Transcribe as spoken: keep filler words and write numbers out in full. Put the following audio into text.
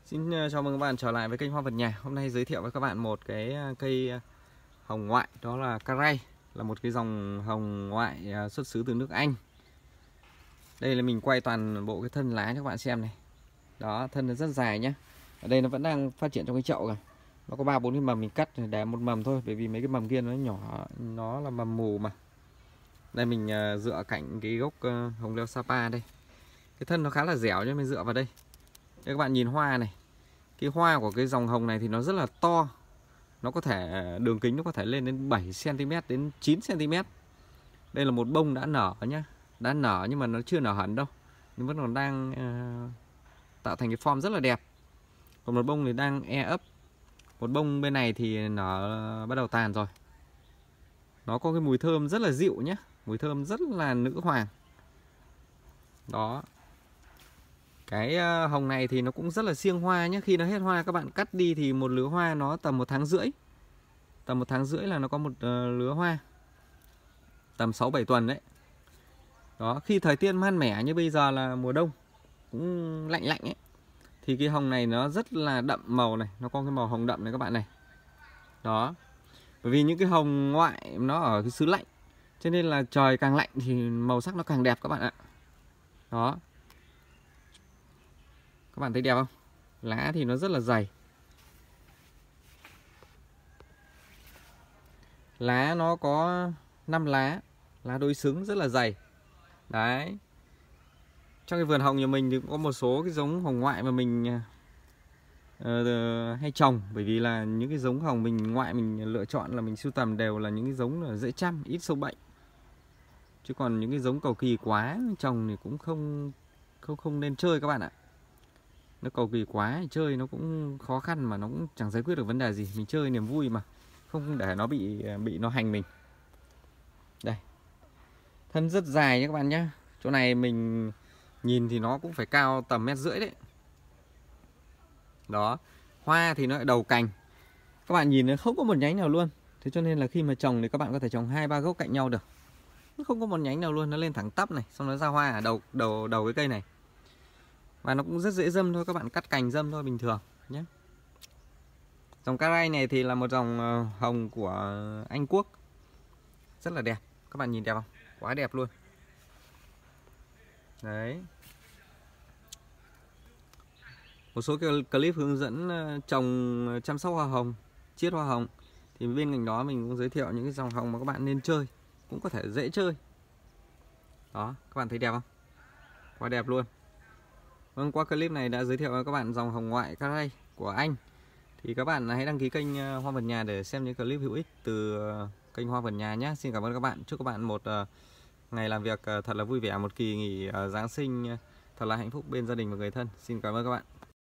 Xin chào mừng các bạn trở lại với kênh Hoa Vườn Nhà. Hôm nay giới thiệu với các bạn một cái cây hồng ngoại, đó là Caray, là một cái dòng hồng ngoại xuất xứ từ nước Anh. Đây là mình quay toàn bộ cái thân lá cho các bạn xem này. Đó, thân nó rất dài nhá. Ở đây nó vẫn đang phát triển trong cái chậu kìa. Nó có ba bốn cái mầm, mình cắt để một mầm thôi, bởi vì mấy cái mầm kia nó nhỏ, nó là mầm mù mà. Đây mình dựa cạnh cái gốc hồng leo Sapa đây. Cái thân nó khá là dẻo nhưng mình dựa vào đây. Đây các bạn nhìn hoa này. Cái hoa của cái dòng hồng này thì nó rất là to. Nó có thể đường kính nó có thể lên đến bảy xăng ti mét đến chín xăng ti mét. Đây là một bông đã nở nhá. Đã nở nhưng mà nó chưa nở hẳn đâu. Nhưng vẫn còn đang uh, tạo thành cái form rất là đẹp. Còn một bông thì đang e ấp. Một bông bên này thì nở bắt đầu tàn rồi. Nó có cái mùi thơm rất là dịu nhá. Mùi thơm rất là nữ hoàng. Đó. Cái hồng này thì nó cũng rất là siêng hoa nhé. Khi nó hết hoa các bạn cắt đi thì một lứa hoa nó tầm một tháng rưỡi. Tầm một tháng rưỡi là nó có một uh, lứa hoa. Tầm sáu bảy tuần đấy. Đó, khi thời tiết mát mẻ như bây giờ là mùa đông, cũng lạnh lạnh ấy, thì cái hồng này nó rất là đậm màu này. Nó có cái màu hồng đậm này các bạn này. Đó. Bởi vì những cái hồng ngoại nó ở cái xứ lạnh, cho nên là trời càng lạnh thì màu sắc nó càng đẹp các bạn ạ. Đó. Các bạn thấy đẹp không? Lá thì nó rất là dày. Lá nó có năm lá. Lá đối xứng rất là dày. Đấy. Trong cái vườn hồng nhà mình thì cũng có một số cái giống hồng ngoại mà mình uh, hay trồng. Bởi vì là những cái giống hồng mình ngoại mình lựa chọn là mình sưu tầm đều là những cái giống là dễ chăm, ít sâu bệnh. Chứ còn những cái giống cầu kỳ quá trồng thì cũng không không không nên chơi các bạn ạ. Nó cầu kỳ quá thì chơi nó cũng khó khăn mà nó cũng chẳng giải quyết được vấn đề gì. Mình chơi niềm vui mà, không để nó bị bị nó hành mình. Đây. Thân rất dài nhé các bạn nhé. Chỗ này mình nhìn thì nó cũng phải cao tầm mét rưỡi đấy. Đó. Hoa thì nó lại đầu cành. Các bạn nhìn nó không có một nhánh nào luôn. Thế cho nên là khi mà trồng thì các bạn có thể trồng hai ba gốc cạnh nhau được. Nó không có một nhánh nào luôn, nó lên thẳng tắp này, xong nó ra hoa ở đầu đầu đầu cái cây này. Và nó cũng rất dễ dâm thôi, các bạn cắt cành dâm thôi bình thường nhé. Dòng Caray này thì là một dòng hồng của Anh Quốc. Rất là đẹp. Các bạn nhìn đẹp không? Quá đẹp luôn. Đấy. Một số cái clip hướng dẫn trồng chăm sóc hoa hồng, chiết hoa hồng, thì bên cạnh đó mình cũng giới thiệu những cái dòng hồng mà các bạn nên chơi, cũng có thể dễ chơi. Đó, các bạn thấy đẹp không? Quá đẹp luôn. Vâng, qua clip này đã giới thiệu với các bạn dòng hồng ngoại Caray của Anh. Thì các bạn hãy đăng ký kênh Hoa Vườn Nhà để xem những clip hữu ích từ kênh Hoa Vườn Nhà nhé. Xin cảm ơn các bạn. Chúc các bạn một ngày làm việc thật là vui vẻ, một kỳ nghỉ Giáng sinh thật là hạnh phúc bên gia đình và người thân. Xin cảm ơn các bạn.